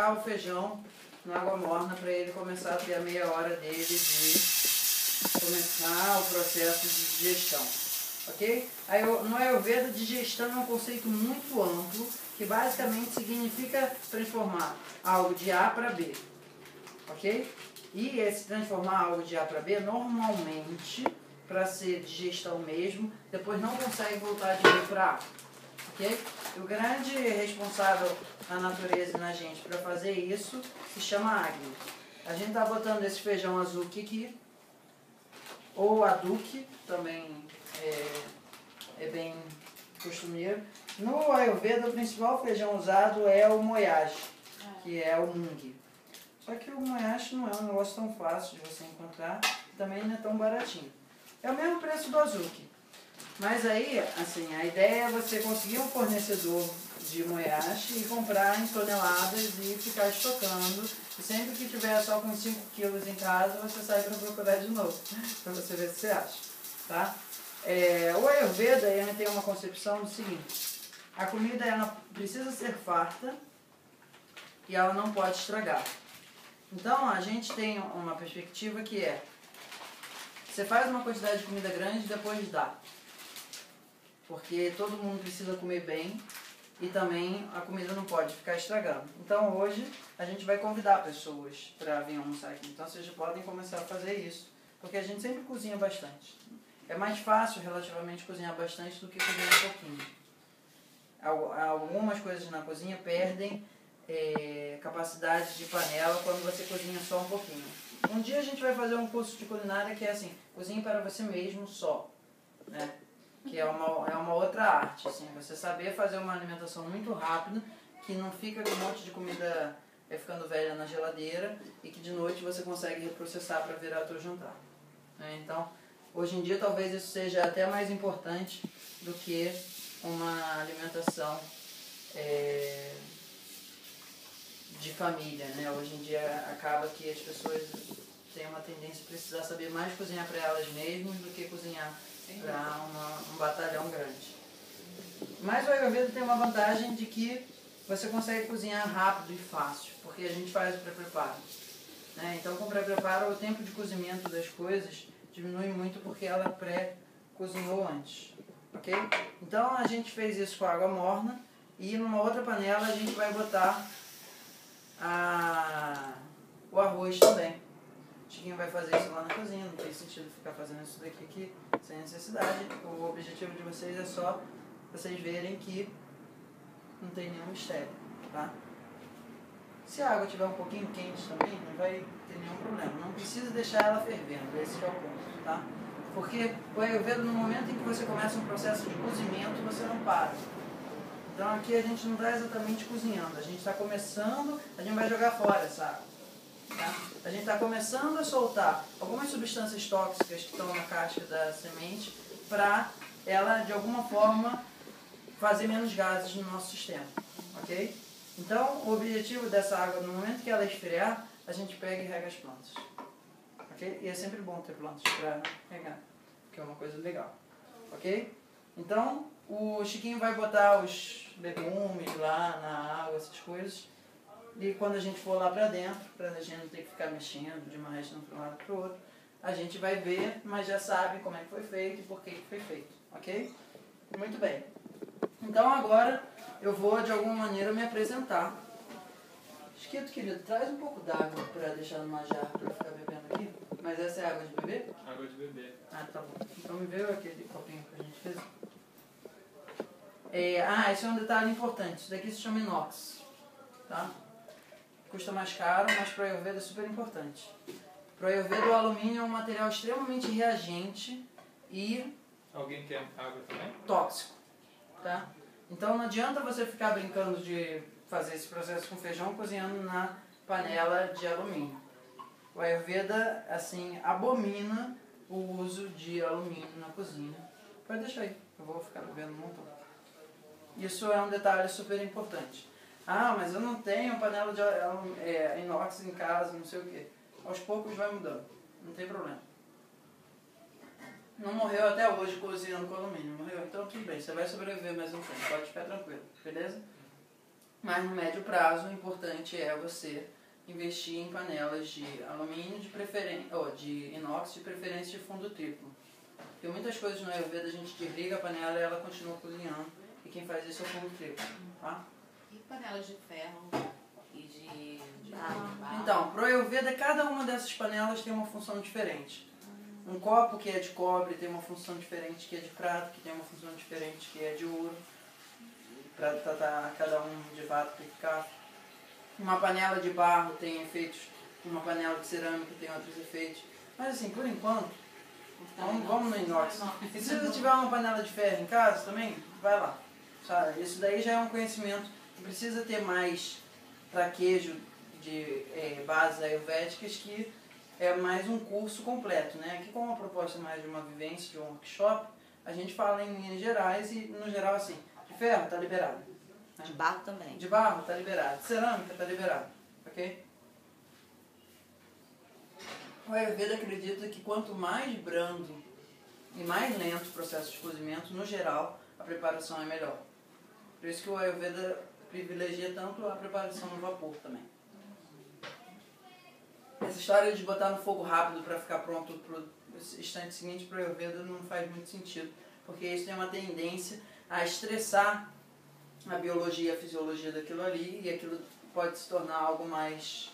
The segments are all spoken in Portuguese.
colocar o feijão na água morna para ele começar a ter a meia hora dele de começar o processo de digestão. Ok? Aí, no Ayurveda, digestão é um conceito muito amplo, que basicamente significa transformar algo de A para B. Ok? E esse transformar algo de A para B, normalmente, para ser digestão mesmo, depois não consegue voltar de B para A. Ok? E o grande responsável na natureza e na gente para fazer isso se chama Agni. A gente está botando esse feijão azul aqui, ou aduki, também é bem costumeiro. No Ayurveda, o principal feijão usado é o moyashi, que é o mung. Só que o moyashi não é um negócio tão fácil de você encontrar, também não é tão baratinho. É o mesmo preço do azuki. Mas aí, assim, a ideia é você conseguir um fornecedor de moyashi e comprar em toneladas e ficar estocando. E sempre que tiver só com 5 quilos em casa, você sai para procurar de novo, para você ver se você acha. Tá? O Ayurveda ele tem uma concepção do seguinte: a comida ela precisa ser farta e ela não pode estragar. Então a gente tem uma perspectiva que é: você faz uma quantidade de comida grande e depois dá. Porque todo mundo precisa comer bem e também a comida não pode ficar estragando. Então hoje a gente vai convidar pessoas para vir almoçar aqui. Então vocês podem começar a fazer isso, porque a gente sempre cozinha bastante. É mais fácil relativamente cozinhar bastante do que cozinhar um pouquinho. Algumas coisas na cozinha perdem capacidade de panela quando você cozinha só um pouquinho. Um dia a gente vai fazer um curso de culinária que é assim: cozinhe para você mesmo só, né? Que é uma outra arte, assim, você saber fazer uma alimentação muito rápida, que não fica com um monte de comida ficando velha na geladeira e que de noite você consegue reprocessar para virar teu jantar. Então, hoje em dia talvez isso seja até mais importante do que uma alimentação de família, né? Hoje em dia acaba que as pessoas têm uma tendência a precisar saber mais cozinhar para elas mesmas do que cozinhar para um batalhão grande. Mas o Ayurveda tem uma vantagem de que você consegue cozinhar rápido e fácil, porque a gente faz o pré-preparo. Né? Então com o pré-preparo o tempo de cozimento das coisas diminui muito porque ela pré-cozinhou antes. Ok? Então a gente fez isso com água morna e numa outra panela a gente vai botar o arroz também. O Chiquinho vai fazer isso lá na cozinha, não tem sentido ficar fazendo isso daqui aqui sem necessidade. O objetivo de vocês é só vocês verem que não tem nenhum mistério, tá? Se a água estiver um pouquinho quente também, não vai ter nenhum problema. Não precisa deixar ela fervendo, esse é o ponto, tá? Porque o Ayurveda, no momento em que você começa um processo de cozimento, você não para. Então aqui a gente não está exatamente cozinhando, a gente está começando, a gente vai jogar fora essa água. Tá? A gente está começando a soltar algumas substâncias tóxicas que estão na casca da semente para ela, de alguma forma, fazer menos gases no nosso sistema. Ok? Então, o objetivo dessa água, no momento que ela esfriar, a gente pega e rega as plantas. Ok? E é sempre bom ter plantas para regar, porque é uma coisa legal. Ok? Então, o Chiquinho vai botar os legumes lá na água, essas coisas. E quando a gente for lá pra dentro, pra gente não ter que ficar mexendo demais de um lado pro outro, a gente vai ver, mas já sabe como é que foi feito e por que foi feito, ok? Muito bem. Então agora eu vou de alguma maneira me apresentar. Esquito, querido, traz um pouco d'água pra deixar numa jarra pra eu ficar bebendo aqui. Mas essa é água de beber? Água de beber. Ah, tá bom. Então me veio aquele copinho que a gente fez. Esse é um detalhe importante. Isso daqui se chama inox, tá? Custa mais caro, mas para o Ayurveda é super importante. Para o Ayurveda o alumínio é um material extremamente reagente e Alguém quer água também? tóxico, tá? Então não adianta você ficar brincando de fazer esse processo com feijão cozinhando na panela de alumínio. O Ayurveda, assim, abomina o uso de alumínio na cozinha. Pode deixar aí, eu vou ficar bebendo um montão. Isso é um detalhe super importante. Ah, mas eu não tenho panela de inox em casa, não sei o quê. Aos poucos vai mudando, não tem problema. Não morreu até hoje cozinhando com alumínio, morreu, então tudo bem, você vai sobreviver mais um tempo, pode ficar tranquilo, beleza? Mas no médio prazo, o importante é você investir em panelas de alumínio, de inox, de preferência de fundo triplo. Porque muitas coisas no Ayurveda a gente desliga a panela e ela continua cozinhando. E quem faz isso é o fundo triplo, tá? E panelas de ferro e de barro? Então, pro Ayurveda, cada uma dessas panelas tem uma função diferente. Um copo que é de cobre tem uma função diferente que é de prata, que tem uma função diferente que é de ouro. Para tratar cada um de vato purificado. Uma panela de barro tem efeitos, uma panela de cerâmica tem outros efeitos. Mas assim, por enquanto, vamos no inox. E se você tiver uma panela de ferro em casa também, vai lá. Sabe? Isso daí já é um conhecimento que precisa ter mais traquejo de bases ayurvédicas, que é mais um curso completo, né? Aqui, como a proposta é mais de uma vivência, de um workshop, a gente fala em linhas gerais e, no geral, assim, de ferro está liberado. Né? De barro também. De barro está liberado. De cerâmica está liberado. Ok? O Ayurveda acredita que quanto mais brando e mais lento o processo de cozimento, no geral, a preparação é melhor. Por isso que o Ayurveda privilegia tanto a preparação no vapor também. Essa história de botar no fogo rápido para ficar pronto para o instante seguinte para o Ayurveda não faz muito sentido, porque isso tem uma tendência a estressar a biologia e a fisiologia daquilo ali, e aquilo pode se tornar algo mais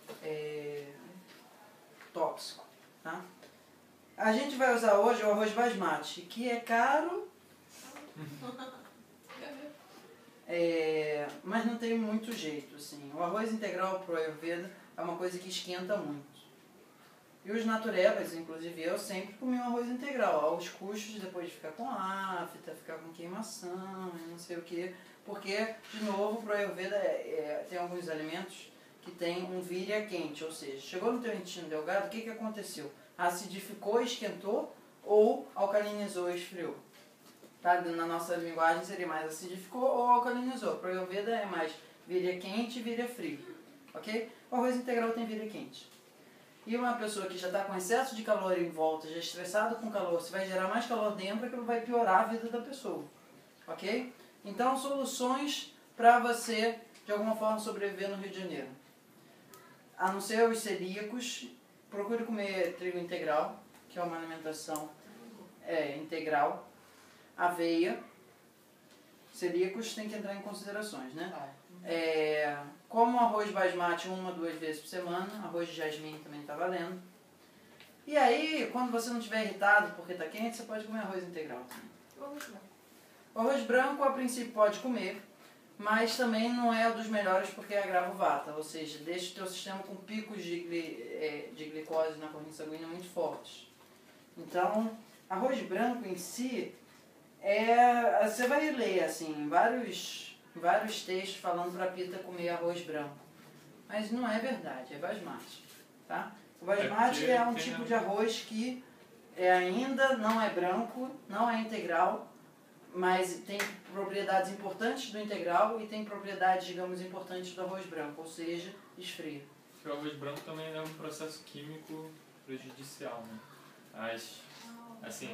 tóxico. Tá? A gente vai usar hoje o arroz basmati, que é caro, mas não tem muito jeito. Assim. O arroz integral pro Ayurveda é uma coisa que esquenta muito. E os naturebas, inclusive eu, sempre comi um arroz integral, aos custos depois de ficar com afta, ficar com queimação e não sei o que. Porque, de novo, pro Ayurveda tem alguns alimentos que tem um virya quente, ou seja, chegou no teu intestino delgado, o que aconteceu? Acidificou, esquentou ou alcalinizou, esfriou. Tá? Na nossa linguagem seria mais acidificou ou alcalinizou. Pro Ayurveda é mais virya quente e virya frio. Ok? O arroz integral tem virya quente. E uma pessoa que já está com excesso de calor em volta, já estressado com calor, se vai gerar mais calor dentro, aquilo vai piorar a vida da pessoa. Ok? Então, soluções para você, de alguma forma, sobreviver no Rio de Janeiro. A não ser os celíacos, procure comer trigo integral, que é uma alimentação integral. Aveia. Celíacos tem que entrar em considerações, né? Como arroz basmati 1 a 2 vezes por semana, arroz de jasmim também está valendo. E aí, quando você não estiver irritado porque está quente, você pode comer arroz integral também. O arroz branco, a princípio, pode comer, mas também não é um dos melhores porque agrava o vata, ou seja, deixa o teu sistema com picos de glicose na corrente sanguínea muito fortes. Então, arroz branco em si, você vai ler assim, vários textos falando para a pita comer arroz branco, mas não é verdade, é basmati. Tá? O basmati é um tipo de arroz que ainda não é branco, não é integral, mas tem propriedades importantes do integral e tem propriedades, digamos, importantes do arroz branco, ou seja, esfria. O arroz branco também é um processo químico prejudicial, né? Mas, assim...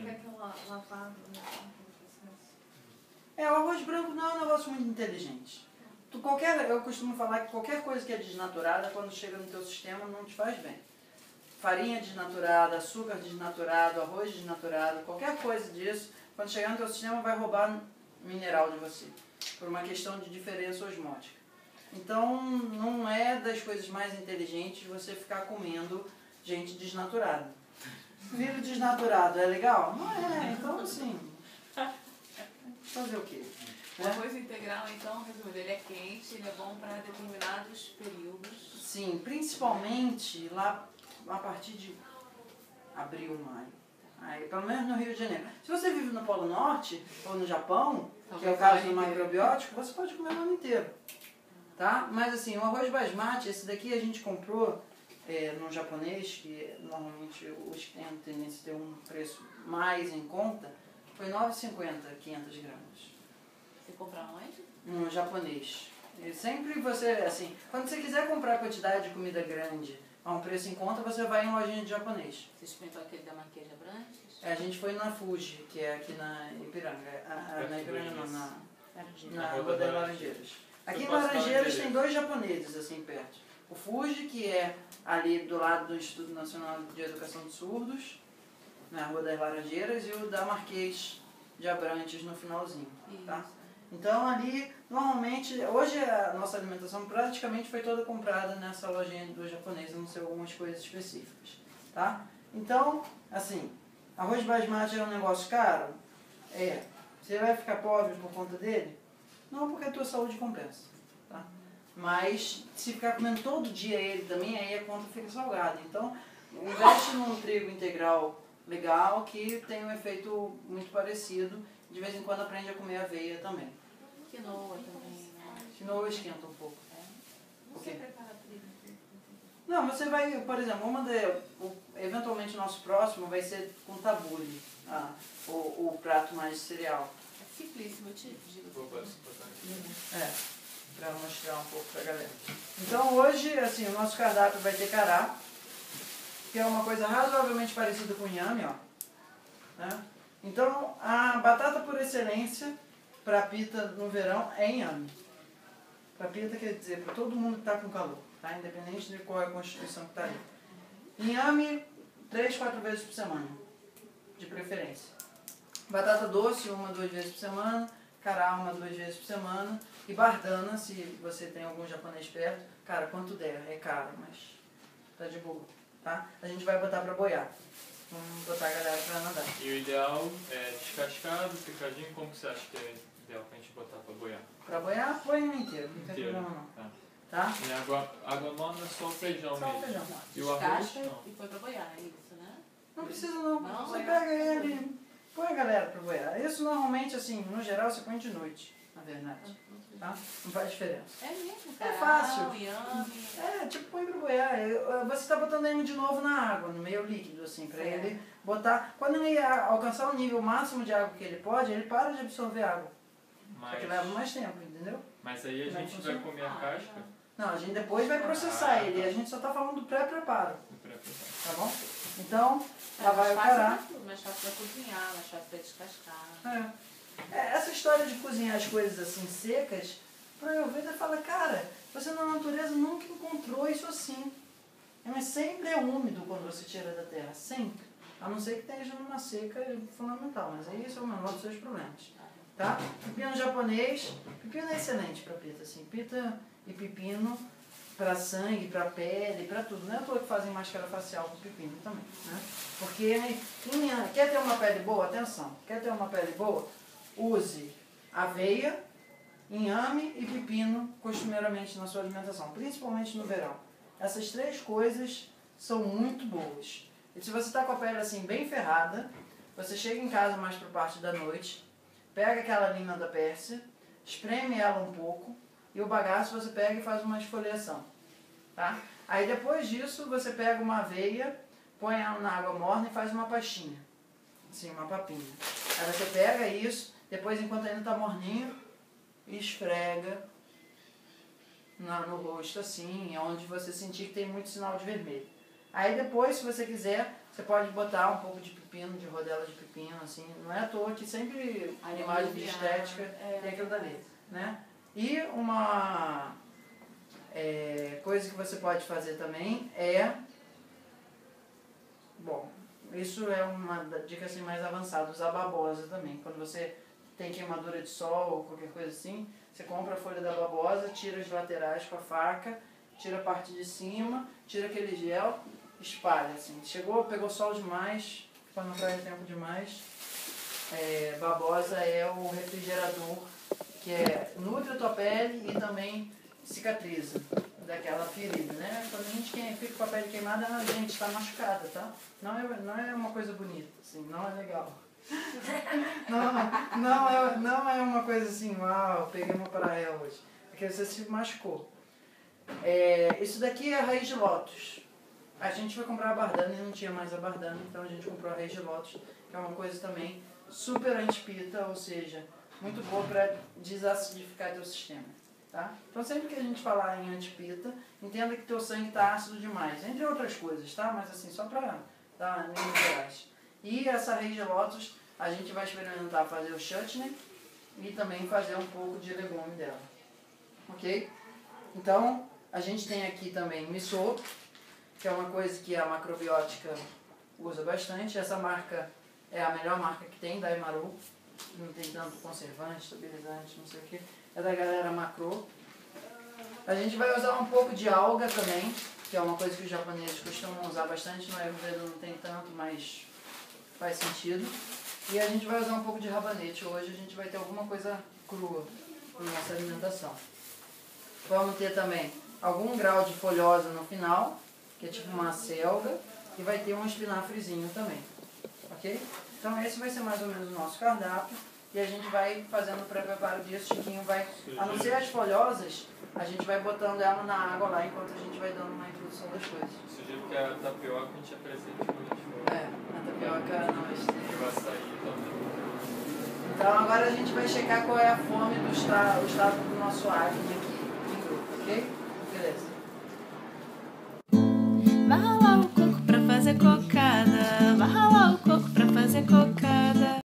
O arroz branco não é um negócio muito inteligente. Eu costumo falar que qualquer coisa que é desnaturada, quando chega no teu sistema, não te faz bem. Farinha desnaturada, açúcar desnaturado, arroz desnaturado, qualquer coisa disso, quando chegar no teu sistema, vai roubar mineral de você, por uma questão de diferença osmótica. Então, não é das coisas mais inteligentes você ficar comendo gente desnaturada. Milho desnaturado é legal? Não é, então assim... Fazer o quê? O arroz integral, então, resumindo, ele é quente, ele é bom para determinados períodos. Sim, principalmente lá a partir de abril, maio. Aí, pelo menos no Rio de Janeiro. Se você vive no Polo Norte ou no Japão, que é o caso do macrobiótico, você pode comer o ano inteiro. Tá? Mas assim, o arroz basmati, esse daqui a gente comprou no japonês, que normalmente os que têm a tendência a ter um preço mais em conta, foi R$ 9,50, 500 gramas. Você compra onde? No japonês. E sempre você, assim, quando você quiser comprar quantidade de comida grande a um preço em conta, você vai em lojinha de japonês. Você experimentou aquele da Marquesa Branches? A gente foi na Fuji, que é aqui na Ipiranga. Na Ipiranga não, na Rua das Laranjeiras. Aqui em posso dar um Laranjeiras endereço? tem 2 japoneses assim perto. O Fuji, que é ali do lado do Instituto Nacional de Educação de Surdos, na Rua das Laranjeiras, e o da Marquês de Abrantes no finalzinho. Tá? Isso. Então ali, normalmente, hoje a nossa alimentação praticamente foi toda comprada nessa lojinha do japonês, a não ser algumas coisas específicas. Tá? Então, assim, arroz basmati é um negócio caro? É. Você vai ficar pobre por conta dele? Não, porque a tua saúde compensa. Tá? Mas se ficar comendo todo dia ele também, aí a conta fica salgada. Então, investe num trigo integral legal que tem um efeito muito parecido. De vez em quando aprende a comer aveia também. Quinoa também, né? Quinoa esquenta um pouco. Você prepara trigo? Não, você vai, por exemplo, eventualmente o nosso próximo vai ser com tabule, o prato mais de cereal. É simplíssimo, eu te digo. Vou botar aqui. É, para mostrar um pouco pra galera. Então hoje, assim, o nosso cardápio vai ter cará, que é uma coisa razoavelmente parecida com inhame, ó. Né? Então, a batata por excelência para pita no verão é inhame. Para pita quer dizer para todo mundo que está com calor, tá? Independente de qual é a constituição que está ali. Inhame 3, 4 vezes por semana, de preferência. Batata doce 1, 2 vezes por semana, cará 1, 2 vezes por semana. E bardana, se você tem algum japonês perto, cara, quanto der, é caro, mas tá de boa, tá? A gente vai botar para boiar. Vamos botar a galera pra nadar. E o ideal é descascado, picadinho, como que você acha que é ideal pra gente botar pra boiar? Pra boiar, põe inteiro, não tem Inteiro. problema não. Tá. Tá? E água morna é só o feijão Só o mesmo. feijão. E o arroz, Descasca não. e foi pra boiar, é isso, né? Não precisa não. Não, Você é. pega ele, põe a galera pra boiar. Isso normalmente, assim, no geral, você põe de noite, na verdade. Tá? Não faz diferença. É mesmo, É cara. fácil. Inhame. É, tipo, põe pra boiar. Você tá botando ele de novo na água, no meio líquido, assim, pra ele botar... Quando ele alcançar o nível máximo de água que ele pode, ele para de absorver água. Só que leva mais tempo, entendeu? Mas aí a Vai gente vai funcionar. comer a casca Não, a gente depois vai processar ele. A gente só tá falando do pré-preparo, e pré-preparar. tá bom? Então, É lá vai o cará. mais fácil pra cozinhar, mais fácil pra descascar. Essa história de cozinhar as coisas assim secas, pro Ayurveda fala, cara, você na natureza nunca encontrou isso assim. Mas sempre é úmido quando você tira da terra, sempre. A não ser que esteja numa seca fundamental, mas aí isso é o menor dos seus problemas. Tá? Pepino japonês, pepino é excelente para pita, assim. Pita e pepino para sangue, para pele, para tudo. Não é à toa que fazem máscara facial com pepino também, né? Porque quer ter uma pele boa? Atenção, quer ter uma pele boa? Use aveia, inhame e pepino costumeiramente na sua alimentação, principalmente no verão. Essas 3 coisas são muito boas. E se você está com a pele assim bem ferrada, você chega em casa mais para parte da noite, pega aquela lima da Pérsia, espreme ela um pouco e o bagaço você pega e faz uma esfoliação. Tá? Aí depois disso você pega uma aveia, põe ela na água morna e faz uma pastinha. Assim, uma papinha. Aí você pega isso, depois enquanto ainda está morninho, esfrega no rosto assim, onde você sentir que tem muito sinal de vermelho. Aí depois, se você quiser, você pode botar um pouco de pepino, de rodela de pepino, assim. Não é à toa que sempre a imagem de estética tem aquilo dali, né? E uma coisa que você pode fazer também é... Bom, isso é uma dica assim, mais avançada, usar babosa também. Quando você tem queimadura de sol ou qualquer coisa assim, você compra a folha da babosa, tira as laterais com a faca, tira a parte de cima, tira aquele gel, espalha assim. Pegou sol demais, ficou na praia tempo demais. Babosa é o refrigerador que nutre a tua pele e também cicatriza daquela ferida, né? Quando a gente fica com a pele queimada, a gente está machucada, tá? Não é uma coisa bonita, assim, não é legal. Não é uma coisa assim, uau, peguei uma praia hoje. Porque você se machucou. Isso daqui é a raiz de lótus. A gente foi comprar a bardana e não tinha mais a bardana, então a gente comprou a raiz de lótus, que é uma coisa também super antipita, ou seja, muito boa para desacidificar teu sistema. Tá? Então sempre que a gente falar em antipita, entenda que teu sangue está ácido demais, entre outras coisas, tá? Mas assim, só para dar níveis gerais. E essa raiz de lótus, a gente vai experimentar fazer o chutney e também fazer um pouco de legume dela. ok? Então, a gente tem aqui também miso, que é uma coisa que a macrobiótica usa bastante. Essa marca é a melhor marca que tem, da Emaru. Não tem tanto conservante, estabilizante, não sei o que. É da galera Macro. A gente vai usar um pouco de alga também, que é uma coisa que os japoneses costumam usar bastante. No Ayurveda não tem tanto, mas faz sentido. E a gente vai usar um pouco de rabanete. Hoje a gente vai ter alguma coisa crua na nossa alimentação. Vamos ter também algum grau de folhosa no final, que é tipo uma selga, e vai ter um espinafrezinho também, ok? Então esse vai ser mais ou menos o nosso cardápio, e a gente vai fazendo o pré-preparo disso. Chiquinho vai, a não ser as folhosas, a gente vai botando ela na água lá enquanto a gente vai dando uma introdução das coisas. Sugiro que a tapioca a gente apresente quando a gente for. É, a tapioca não vai E o açaí também. Então agora a gente vai checar qual é a fome o estado do nosso acne aqui.